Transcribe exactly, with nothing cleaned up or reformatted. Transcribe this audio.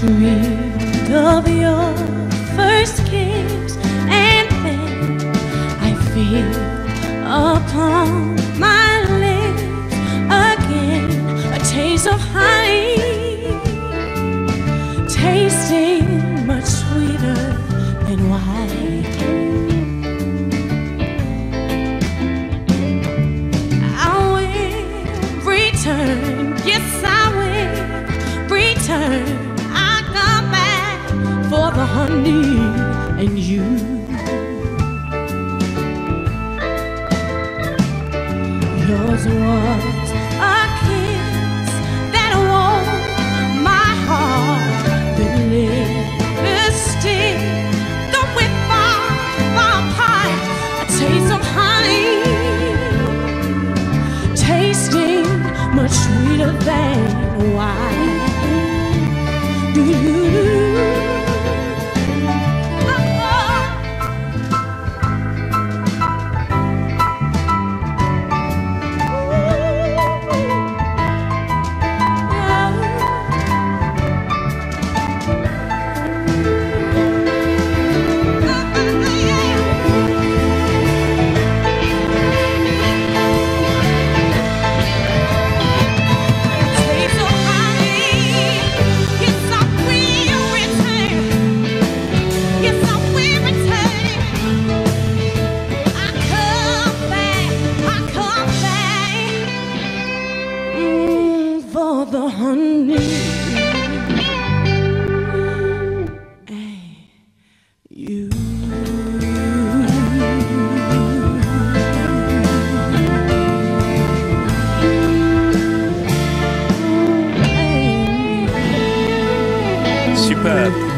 dreamed of your first kiss, and then I feel upon my lips again a taste of honey, tasting much sweeter than wine. I will return, yes I will return. I come back for the honey and you. Yours was a kiss that warmed my heart, the lipstick, though we far, far apart, a taste of honey, tasting much sweeter than wine. Do you? The honey and you. Superbe.